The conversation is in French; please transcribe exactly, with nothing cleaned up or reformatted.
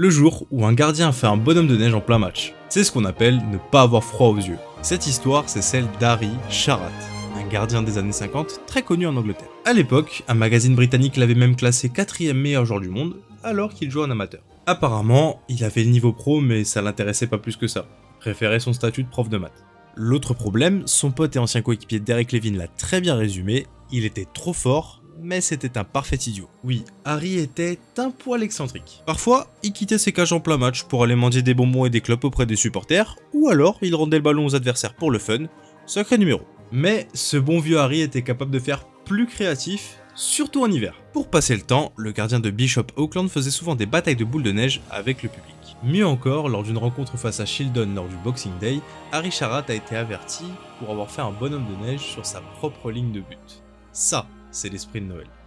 le jour où un gardien a fait un bonhomme de neige en plein match. C'est ce qu'on appelle ne pas avoir froid aux yeux. Cette histoire, c'est celle d'Harry Sharratt, un gardien des années cinquante très connu en Angleterre. À l'époque, un magazine britannique l'avait même classé quatrième meilleur joueur du monde, alors qu'il jouait en amateur. Apparemment, il avait le niveau pro, mais ça l'intéressait pas plus que ça. Il préférait son statut de prof de maths. L'autre problème, son pote et ancien coéquipier Derek Levin l'a très bien résumé, il était trop fort, mais c'était un parfait idiot. Oui, Harry était un poil excentrique. Parfois, il quittait ses cages en plein match pour aller mendier des bonbons et des clopes auprès des supporters, ou alors il rendait le ballon aux adversaires pour le fun, sacré numéro. Mais ce bon vieux Harry était capable de faire plus créatif, surtout en hiver. Pour passer le temps, le gardien de Bishop Auckland faisait souvent des batailles de boules de neige avec le public. Mieux encore, lors d'une rencontre face à Shildon lors du Boxing Day, Harry Sharratt a été averti pour avoir fait un bonhomme de neige sur sa propre ligne de but. Ça, c'est l'esprit de Noël.